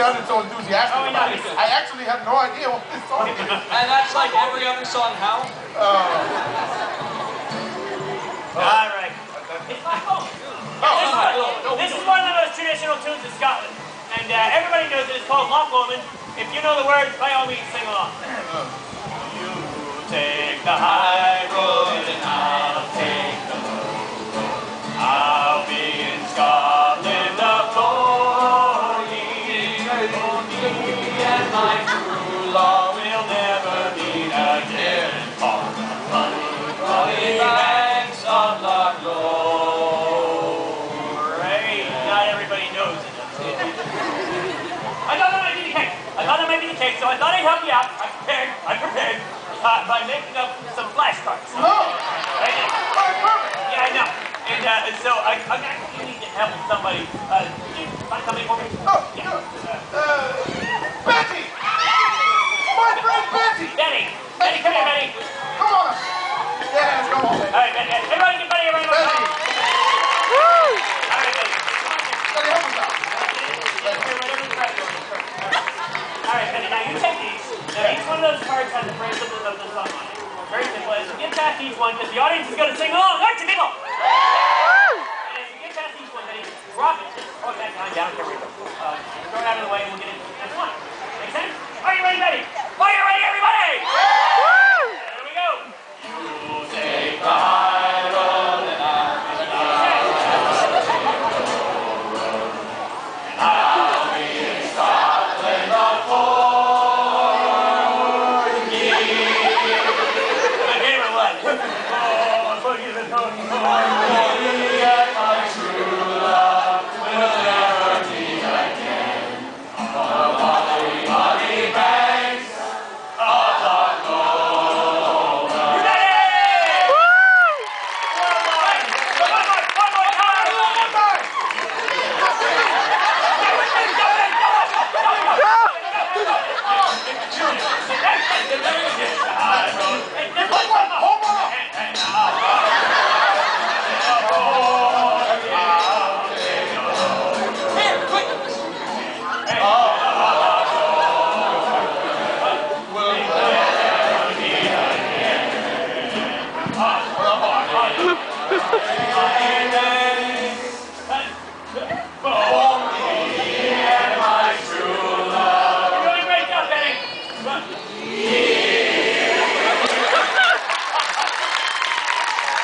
sounded so enthusiastic about it. I actually have no idea what this song is. And that's like every other song, how? All right. It's my phone. This is one of the most traditional tunes in Scotland. And everybody knows it. It's called Loch Lomond. If you know the words, by all means, sing along. You take the high road and I'll take the low road. I'll be in Scotland for ye. Me and my true love will never meet again. On the funny banks of Loch Lomond. Right? Not everybody knows it. I thought that might be the case. So I thought I'd help you out. I'm prepared by making up some flashcards. Oh! Right now. Perfect! Yeah, I know. And so I'm actually need to help somebody. Can you find somebody for me? Oh, yeah. Betty! My friend Betty! Betty! Betty, come here, Betty. Come on. Yeah, let's go home. All right, Betty. Everybody get Betty around. Betty! Woo! All right, Betty. Betty, help us out. All right, Betty, now you take these. Now each one of those cards has a phrase of the song on it. Very simple. So get past each one because the audience is going to sing along.